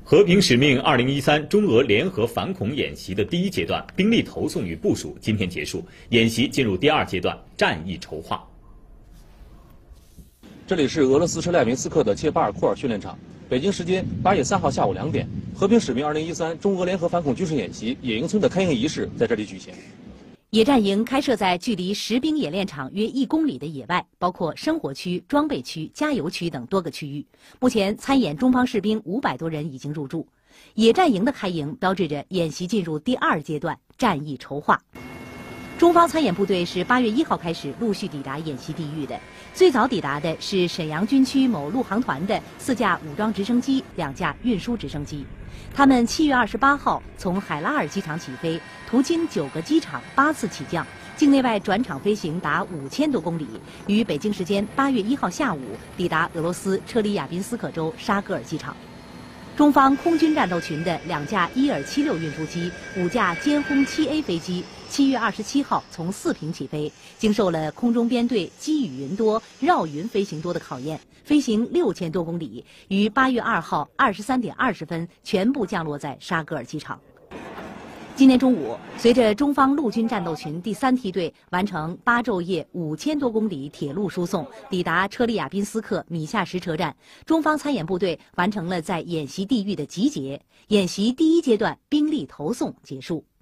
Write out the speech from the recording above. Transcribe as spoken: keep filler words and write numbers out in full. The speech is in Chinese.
和平使命二零一三中俄联合反恐演习的第一阶段兵力投送与部署今天结束，演习进入第二阶段战役筹划。 这里是俄罗斯车列明斯克的切巴尔库尔训练场。北京时间八月三号下午两点，和平使命二零一三中俄联合反恐军事演习野营村的开营仪式在这里举行。 野战营开设在距离实兵演练场约一公里的野外，包括生活区、装备区、加油区等多个区域。目前参演中方士兵五百多人已经入驻。野战营的开营标志着演习进入第二阶段战役筹划。中方参演部队是八月一号开始陆续抵达演习地域的。最早抵达的是沈阳军区某陆航团的四架武装直升机、两架运输直升机。他们七月二十八号从海拉尔机场起飞，途经九个机场，八次起降，境内外转场飞行达五千多公里，于北京时间八月一号下午抵达俄罗斯车里亚宾斯克州沙戈尔机场。中方空军战斗群的两架伊尔七六运输机、五架歼轰七 A 飞机，七月二十七号从四平起飞，经受了空中编队积雨云多、绕云飞行多的考验，飞行六千多公里，于八月二号二十三点二十分全部降落在沙戈尔机场。今天中午，随着中方陆军战斗群第三梯队完成八昼夜五千多公里铁路输送，抵达车里亚宾斯克米夏什车站，中方参演部队完成了在演习地域的集结，演习第一阶段兵力投送结束。